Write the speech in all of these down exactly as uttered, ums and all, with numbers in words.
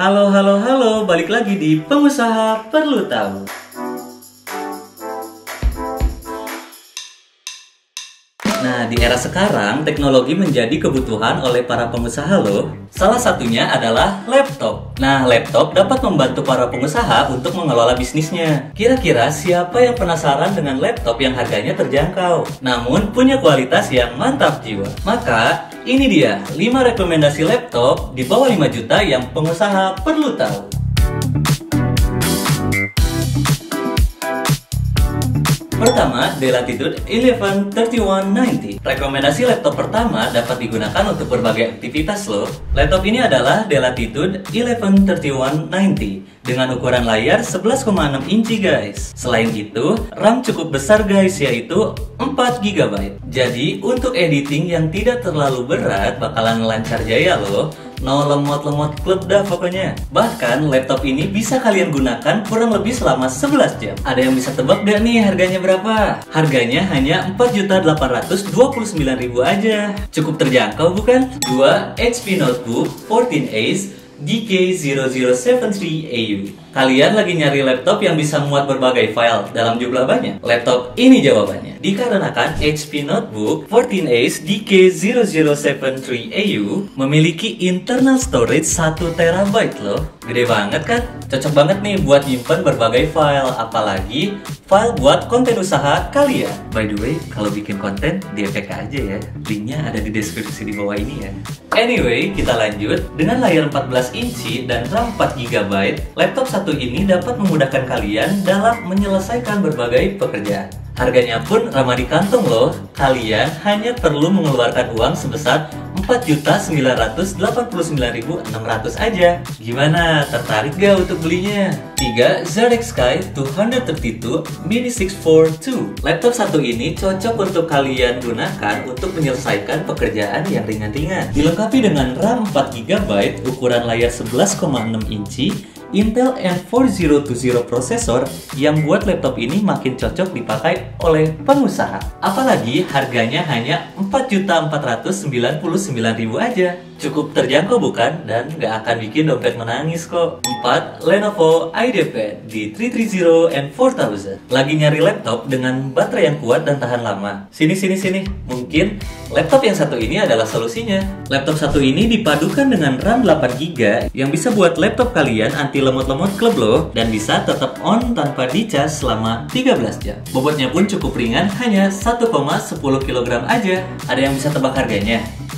Halo, halo, halo, balik lagi di Pengusaha Perlu Tahu. Nah, di era sekarang, teknologi menjadi kebutuhan oleh para pengusaha loh. Salah satunya adalah laptop. Nah, laptop dapat membantu para pengusaha untuk mengelola bisnisnya. Kira-kira siapa yang penasaran dengan laptop yang harganya terjangkau, namun punya kualitas yang mantap jiwa? Maka, ini dia lima rekomendasi laptop di bawah lima juta yang pengusaha perlu tahu. Pertama, Dell Latitude eleven thirty-one ninety. Rekomendasi laptop pertama dapat digunakan untuk berbagai aktivitas loh. Laptop ini adalah Dell Latitude eleven thirty-one ninety dengan ukuran layar sebelas koma enam inci guys. Selain itu, RAM cukup besar guys, yaitu empat giga byte. Jadi, untuk editing yang tidak terlalu berat bakalan lancar jaya loh. No lemot-lemot klub dah pokoknya. Bahkan laptop ini bisa kalian gunakan kurang lebih selama sebelas jam. Ada yang bisa tebak gak nih harganya berapa? Harganya hanya empat juta delapan ratus dua puluh sembilan ribu aja. Cukup terjangkau bukan? Dua H P Notebook fourteen Ace D K zero zero seven three A U. Kalian lagi nyari laptop yang bisa muat berbagai file dalam jumlah banyak? Laptop ini jawabannya. Dikarenakan H P Notebook fourteen Ace D K zero zero seven three A U memiliki internal storage satu terabyte loh. Gede banget kan? Cocok banget nih buat nyimpen berbagai file, apalagi file buat konten usaha kalian. By the way, kalau bikin konten di F K aja ya. Linknya ada di deskripsi di bawah ini ya. Anyway, kita lanjut. Dengan layar empat belas inci dan RAM empat giga byte, laptop satu ini dapat memudahkan kalian dalam menyelesaikan berbagai pekerjaan. Harganya pun ramah di kantong loh. Kalian hanya perlu mengeluarkan uang sebesar empat juta sembilan ratus delapan puluh sembilan ribu enam ratus aja. Gimana? Tertarik gak untuk belinya? Tiga Zarex Sky two thirty-two Mini six forty-two. Laptop satu ini cocok untuk kalian gunakan untuk menyelesaikan pekerjaan yang ringan-ringan. Dilengkapi dengan RAM empat giga byte, ukuran layar sebelas koma enam inci, Intel N four zero two zero prosesor yang buat laptop ini makin cocok dipakai oleh pengusaha. Apalagi harganya hanya empat juta empat ratus sembilan puluh sembilan ribu aja. Cukup terjangkau bukan? Dan gak akan bikin dompet menangis kok. Empat Lenovo IdeaPad D three thirty and four thousand. Lagi nyari laptop dengan baterai yang kuat dan tahan lama? Sini sini sini. Mungkin laptop yang satu ini adalah solusinya. Laptop satu ini dipadukan dengan RAM delapan giga yang bisa buat laptop kalian anti lemot-lemot klub loh, dan bisa tetap on tanpa dicas selama tiga belas jam. Bobotnya pun cukup ringan, hanya satu koma satu nol kilogram aja. Ada yang bisa tebak harganya?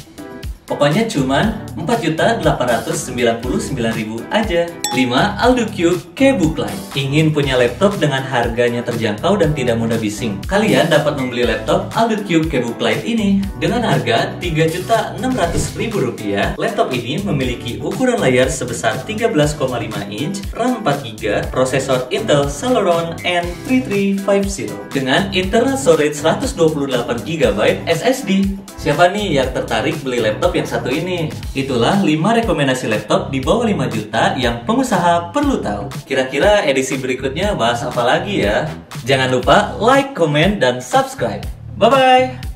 Pokoknya cuman empat juta delapan ratus sembilan puluh sembilan ribu aja. Lima AlduCube KeyBookLite. Ingin punya laptop dengan harganya terjangkau dan tidak mudah bising? Kalian dapat membeli laptop AlduCube KeyBookLite ini dengan harga tiga juta enam ratus ribu rupiah. Laptop ini memiliki ukuran layar sebesar tiga belas koma lima inch, RAM empat giga, prosesor Intel Celeron N three three five zero dengan internal storage seratus dua puluh delapan giga byte S S D. Siapa nih yang tertarik beli laptop yang satu ini? Itulah lima rekomendasi laptop di bawah lima juta yang pengusaha perlu tahu. Kira-kira edisi berikutnya bahas apa lagi ya? Jangan lupa like, comment, dan subscribe. Bye-bye!